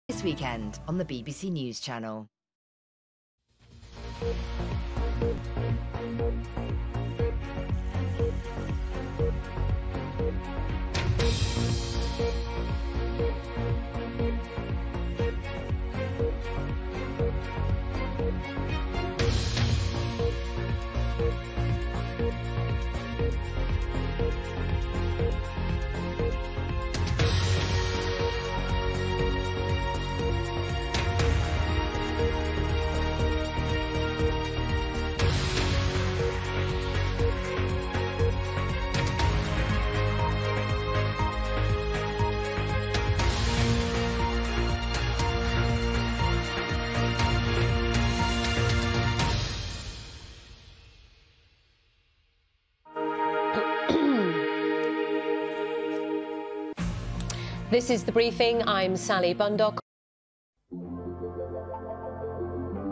This weekend on the BBC News Channel. This is The Briefing. I'm Sally Bundock.